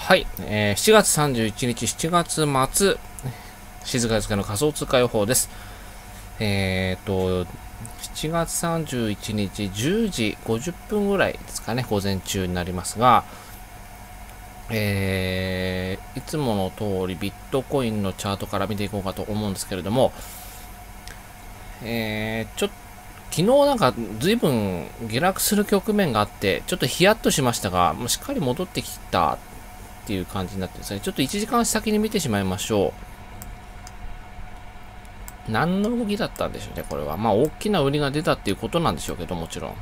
はい、7月31日、7月末、静かですけど仮想通貨予報です。7月31日10時50分ぐらいですかね、午前中になりますが、いつもの通りビットコインのチャートから見ていこうかと思うんですけれども、昨日なんか随分下落する局面があって、ちょっとヒヤッとしましたが、もうしっかり戻ってきたっていう感じになってですね、ちょっと1時間先に見てしまいましょう。何の動きだったんでしょうね、これは。まあ、大きな売りが出たっていうことなんでしょうけど、もちろん。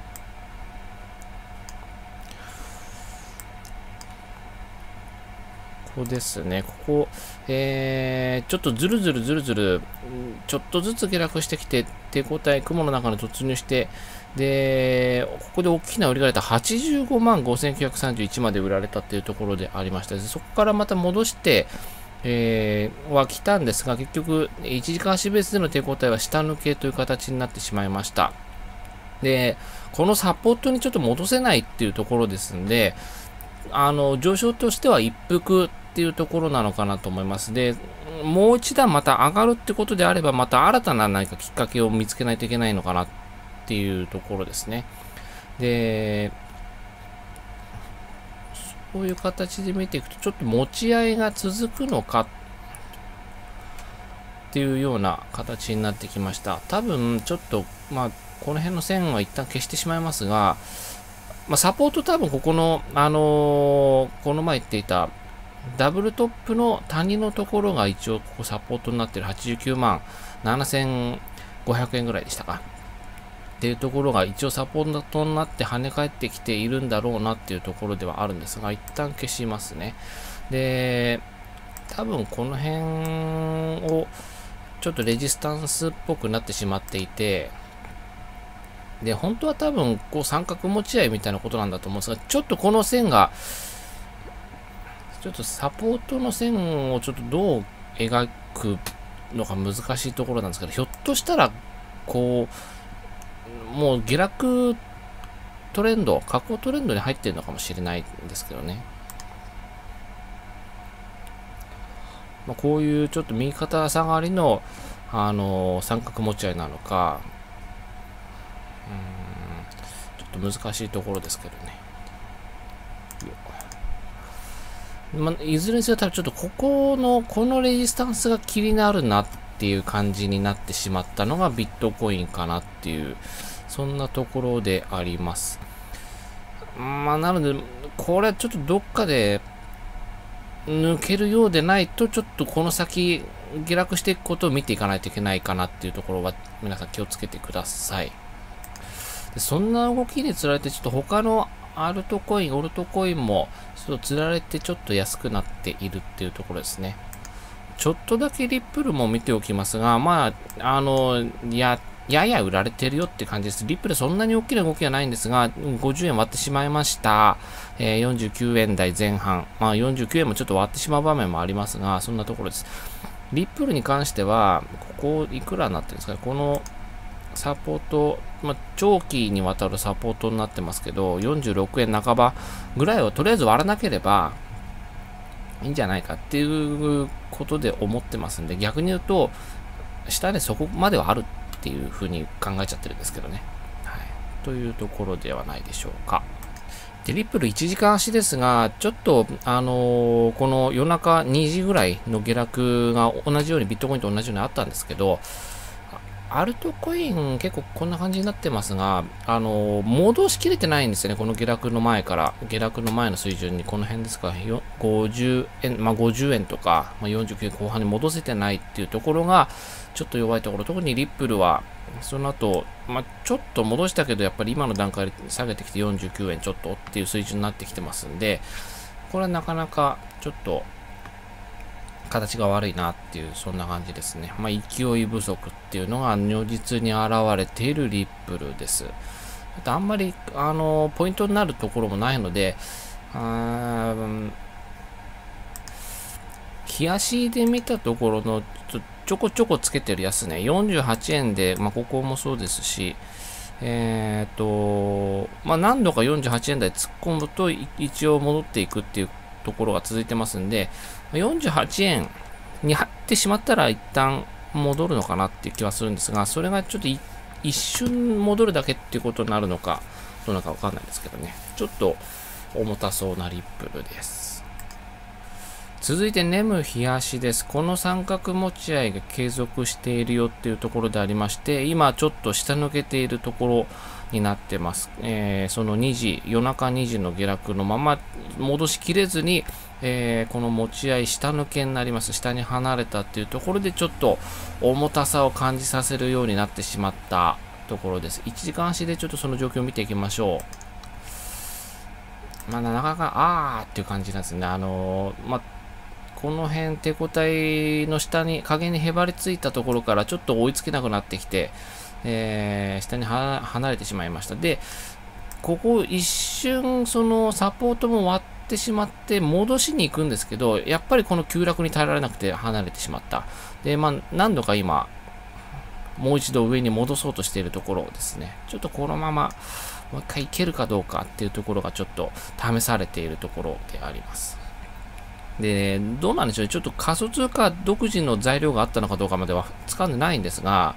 ここですね、ここ、ちょっとずるずる、ちょっとずつ下落してきて、抵抗体、雲の中に突入して、で、ここで大きな売りが出た85万5931まで売られたっていうところでありました。そこからまた戻して、は来たんですが、結局、1時間足ベースでの抵抗体は下抜けという形になってしまいました。で、このサポートにちょっと戻せないっていうところですんで、上昇としては一服っていうところなのかなと思います。で、もう一段また上がるってことであれば、また新たな何かきっかけを見つけないといけないのかなっていうところですね。で、こういう形で見ていくと、ちょっと持ち合いが続くのかっていうような形になってきました。多分、ちょっと、まあ、この辺の線は一旦消してしまいますが、まあ、サポート多分ここの、この前言っていた、ダブルトップの谷のところが一応ここサポートになっている89万7500円ぐらいでしたか。っていうところが一応サポートになって跳ね返ってきているんだろうなっていうところではあるんですが、一旦消しますね。で、多分この辺をちょっとレジスタンスっぽくなってしまっていて、で、本当は多分こう三角持ち合いみたいなことなんだと思うんですが、ちょっとこの線が、ちょっとサポートの線をちょっとどう描くのか難しいところなんですけど、ひょっとしたら、こう、もう下落トレンド、下降トレンドに入っているのかもしれないんですけどね。まあ、こういうちょっと右肩下がりの、三角持ち合いなのか、ちょっと難しいところですけどね。まあ、いずれにせよ多分ちょっとこのレジスタンスが気になるなっていう感じになってしまったのがビットコインかなっていう、そんなところであります。まあ、なので、これはちょっとどっかで抜けるようでないと、ちょっとこの先下落していくことを見ていかないといけないかなっていうところは皆さん気をつけてください。でそんな動きにつられてちょっと他のアルトコイン、オルトコインもちょっと釣られてちょっと安くなっているっていうところですね。ちょっとだけリップルも見ておきますが、まあ、やや売られてるよって感じです。リップルそんなに大きな動きはないんですが、50円割ってしまいました。49円台前半。まあ49円もちょっと割ってしまう場面もありますが、そんなところです。リップルに関しては、ここいくらになってるんですかね。このサポート、まあ、長期にわたるサポートになってますけど、46円半ばぐらいをとりあえず割らなければいいんじゃないかっていうことで思ってますんで、逆に言うと、下でそこまではあるっていうふうに考えちゃってるんですけどね。はい。というところではないでしょうか。で、リップル1時間足ですが、ちょっと、この夜中2時ぐらいの下落が同じように、ビットコインと同じようにあったんですけど、アルトコイン結構こんな感じになってますが、戻しきれてないんですよね。この下落の前から、下落の前の水準にこの辺ですか、50円、まあ50円とか、まあ、49円後半に戻せてないっていうところが、ちょっと弱いところ、特にリップルは、その後、まあ、ちょっと戻したけど、やっぱり今の段階で下げてきて49円ちょっとっていう水準になってきてますんで、これはなかなかちょっと、形が悪いなっていう、そんな感じですね。まあ、勢い不足っていうのが如実に現れているリップルです。あんまり、ポイントになるところもないので、日足で見たところのちょこちょこつけてる安値、48円で、まあ、ここもそうですし、まあ、何度か48円台突っ込むと一応戻っていくっていうところが続いてますんで、48円に入ってしまったら一旦戻るのかなっていう気はするんですが、それがちょっと一瞬戻るだけっていうことになるのか、どうなのかわかんないですけどね。ちょっと重たそうなリップルです。続いてネム冷やしです。この三角持ち合いが継続しているよっていうところでありまして、今ちょっと下抜けているところになってます。その夜中2時の下落のまま戻しきれずに、この持ち合い下抜けになります。下に離れたっていうところでちょっと重たさを感じさせるようになってしまったところです。1時間足でちょっとその状況を見ていきましょう。なかなか、っていう感じなんですね。この辺、手応えの下に、影にへばりついたところからちょっと追いつけなくなってきて、下に離れてしまいました。で、ここ一瞬、そのサポートも割ってしまって、戻しに行くんですけど、やっぱりこの急落に耐えられなくて離れてしまった。で、何度か今、もう一度上に戻そうとしているところですね。ちょっとこのまま、もう一回いけるかどうかっていうところがちょっと試されているところであります。で、どうなんでしょうね。ちょっと仮想通貨独自の材料があったのかどうかまでは掴んでないんですが、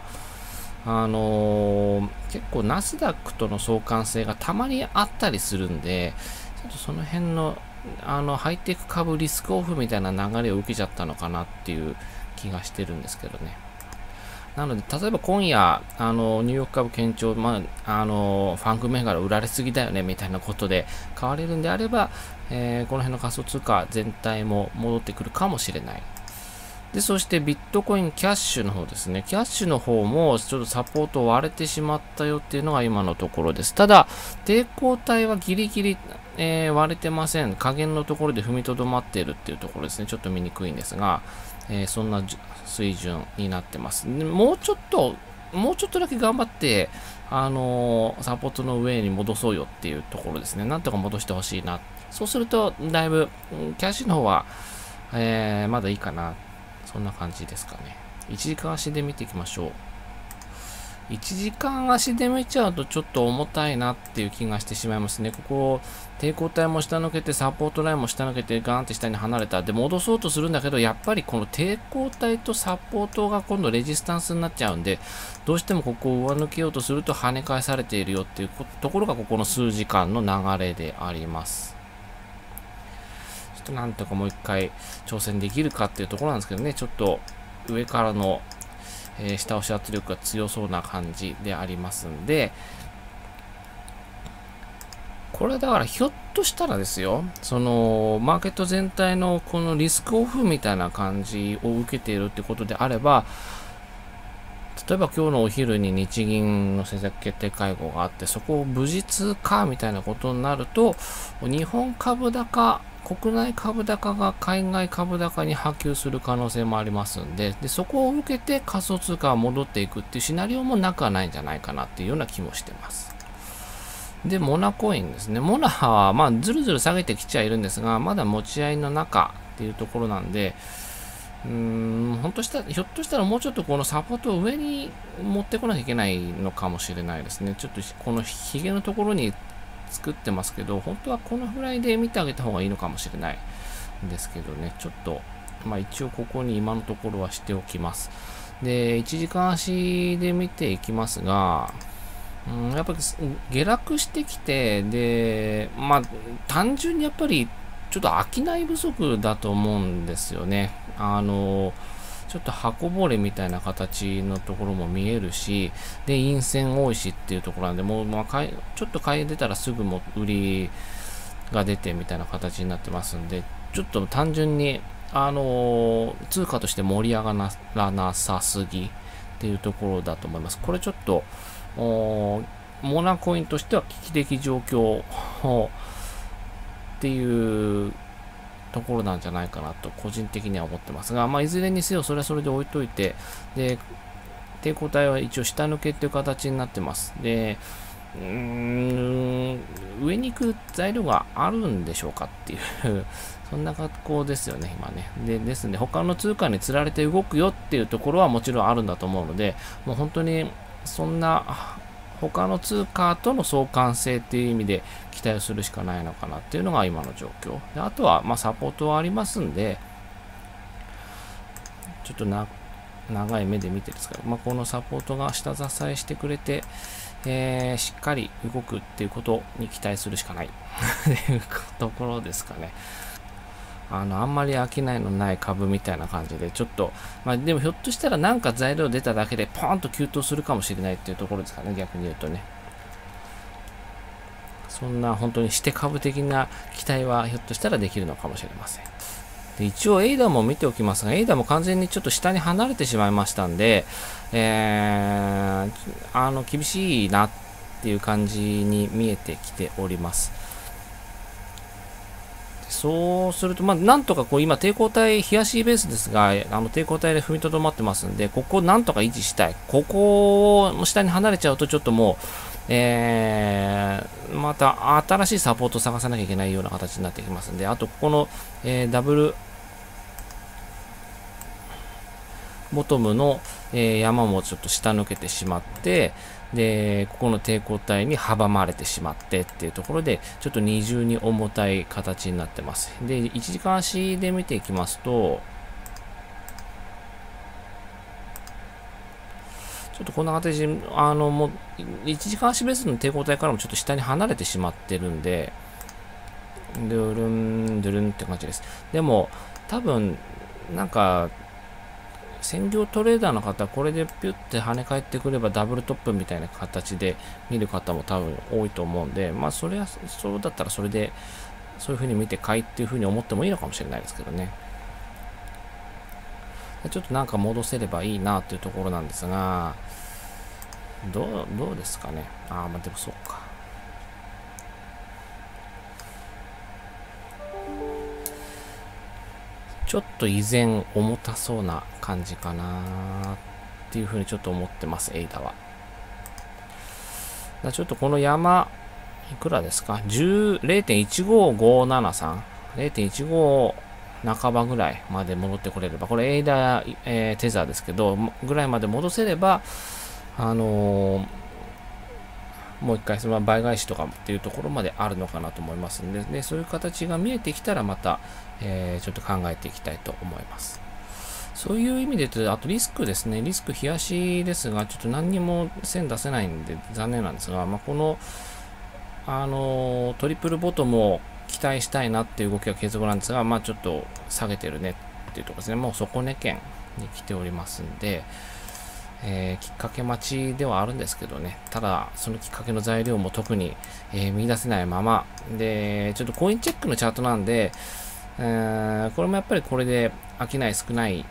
結構ナスダックとの相関性がたまにあったりするんで、ちょっとその辺の、ハイテク株リスクオフみたいな流れを受けちゃったのかなっていう気がしてるんですけどね。なので、例えば今夜、ニューヨーク株堅調、ファンク銘柄売られすぎだよね、みたいなことで買われるんであれば、この辺の仮想通貨全体も戻ってくるかもしれない。で、そしてビットコインキャッシュの方ですね。キャッシュの方もちょっとサポート割れてしまったよっていうのが今のところです。ただ、抵抗体はギリギリ、割れてません。下限のところで踏みとどまっているっていうところですね。ちょっと見にくいんですが、そんな水準になってます。もうちょっとだけ頑張って、サポートの上に戻そうよっていうところですね。なんとか戻してほしいな。そうすると、だいぶ、キャッシュの方は、まだいいかな。そんな感じですかね。1時間足で見ていきましょう。1時間足で見ちゃうとちょっと重たいなっていう気がしてしまいますね。ここ、抵抗体も下抜けて、サポートラインも下抜けて、ガーンって下に離れた。で、戻そうとするんだけど、やっぱりこの抵抗体とサポートが今度レジスタンスになっちゃうんで、どうしてもここを上抜けようとすると跳ね返されているよっていうところがここの数時間の流れであります。ちょっとなんとかもう一回挑戦できるかっていうところなんですけどね、ちょっと上からの下押し圧力が強そうな感じでありますんで、これだからひょっとしたらですよ、そのマーケット全体のこのリスクオフみたいな感じを受けているってことであれば、例えば今日のお昼に日銀の政策決定会合があって、そこを無事通過みたいなことになると、日本株高、国内株高が海外株高に波及する可能性もありますんで、そこを受けて仮想通貨が戻っていくっていうシナリオもなくはないんじゃないかなっていうような気もしてます。で、モナコインですね。モナは、ずるずる下げてきちゃいるんですが、まだ持ち合いの中っていうところなんで、ひょっとしたらもうちょっとこのサポートを上に持ってこなきゃいけないのかもしれないですね。ちょっとこのヒゲのところに作ってますけど、本当はこのぐらいで見てあげた方がいいのかもしれないんですけどね、ちょっと、一応ここに今のところはしておきます。で、1時間足で見ていきますが、やっぱり下落してきて、で、単純にやっぱりちょっと商い不足だと思うんですよね。ちょっと箱ぼれみたいな形のところも見えるし、で、陰線多いしっていうところなんで、もう、ちょっと買い出たらすぐも売りが出てみたいな形になってますんで、ちょっと単純に、通貨として盛り上がらなさすぎっていうところだと思います。これちょっと、モナコインとしては危機的状況っていうところなんじゃないかなと個人的には思ってますが、いずれにせよそれはそれで置いといて、で、抵抗体は一応下抜けっていう形になってます。で、上に行く材料があるんでしょうかっていうそんな格好ですよね、今ね。ですので、他の通貨に釣られて動くよっていうところはもちろんあるんだと思うので、もう本当にそんな他の通貨との相関性っていう意味で期待をするしかないのかなっていうのが今の状況。であとは、サポートはありますんで、ちょっと長い目で見てですから、このサポートが下支えしてくれて、しっかり動くっていうことに期待するしかないっていうところですかね。あんまり商いのない株みたいな感じで、ちょっと、でもひょっとしたらなんか材料出ただけでポーンと急騰するかもしれないっていうところですかね、逆に言うとね。そんな本当にして株的な期待はひょっとしたらできるのかもしれません。で一応エイダも見ておきますが、エイダも完全にちょっと下に離れてしまいましたんで、厳しいなっていう感じに見えてきております。そうすると、なんとか今、抵抗体、冷やしベースですが、抵抗体で踏みとどまってますんで、ここをなんとか維持したい。ここを下に離れちゃうと、ちょっともう、また新しいサポートを探さなきゃいけないような形になってきますんで、あと、ここの、ダブルボトムの、山もちょっと下抜けてしまって、で、ここの抵抗体に阻まれてしまってっていうところで、ちょっと二重に重たい形になってます。で、1時間足で見ていきますと、ちょっとこんな形で、もう、1時間足ベースの抵抗体からもちょっと下に離れてしまってるんで、ドゥルン、ドゥルンって感じです。でも、多分、なんか、専業トレーダーの方、これでピュッて跳ね返ってくればダブルトップみたいな形で見る方も多分多いと思うんで、それはそうだったらそれでそういう風に見て買いっていう風に思ってもいいのかもしれないですけどね。ちょっとなんか戻せればいいなっていうところなんですが、どうですかね。でもそうか。ちょっと依然重たそうな感じかなっていうふうにちょっと思ってます、エイダは。ちょっとこの山、いくらですか ?0.15573。0.15 半ばぐらいまで戻ってこれれば、これエイダ、テザーですけど、ぐらいまで戻せれば、もう一回その倍返しとかっていうところまであるのかなと思いますので、そういう形が見えてきたらまた、ちょっと考えていきたいと思います。そういう意味で言うと、あとリスクですね。リスク冷やしですが、ちょっと何にも線出せないんで残念なんですが、この、トリプルボトムを期待したいなっていう動きは継続なんですが、ちょっと下げてるねっていうところですね。もう底値圏に来ておりますんで、きっかけ待ちではあるんですけどね。ただ、そのきっかけの材料も特に、見出せないまま。で、ちょっとコインチェックのチャートなんで、これもやっぱりこれで商い少ない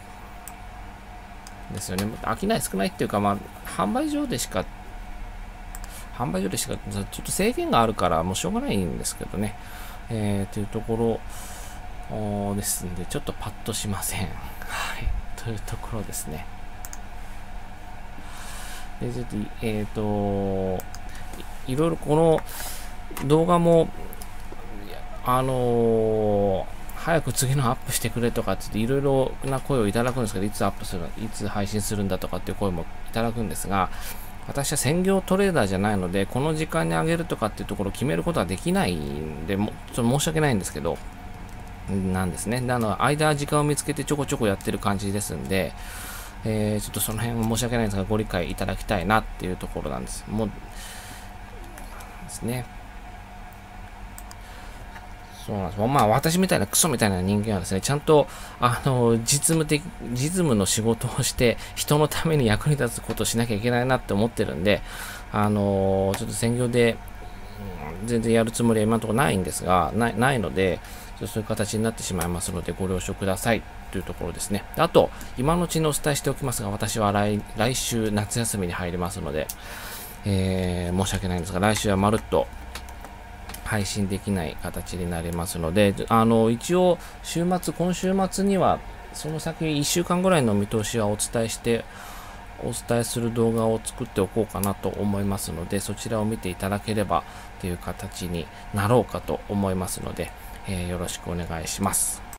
ですよね。商い少ないっていうか、販売所でしか、ちょっと制限があるから、もうしょうがないんですけどね。というところですんで、ちょっとパッとしません。はい。というところですね。で、ちょっと、いろいろこの動画も、早く次のアップしてくれとかっていろいろな声をいただくんですけど、いつアップする、いつ配信するんだとかっていう声もいただくんですが、私は専業トレーダーじゃないので、この時間に上げるとかっていうところを決めることはできないんで、ちょっと申し訳ないんですけど、なんですね。間時間を見つけてちょこちょこやってる感じですんで、ちょっとその辺は申し訳ないんですが、ご理解いただきたいなっていうところなんです。もう、ですね。そうなんです。私みたいなクソみたいな人間はですね、ちゃんと、実務の仕事をして、人のために役に立つことをしなきゃいけないなって思ってるんで、ちょっと専業で、全然やるつもりは今のところないんですが、ないので、そういう形になってしまいますので、ご了承くださいというところですね。あと、今のうちにお伝えしておきますが、私は来週夏休みに入りますので、申し訳ないんですが、来週はまるっと配信できない形になりますので、一応、今週末には、その先1週間ぐらいの見通しはお伝えする動画を作っておこうかなと思いますので、そちらを見ていただければという形になろうかと思いますので、よろしくお願いします。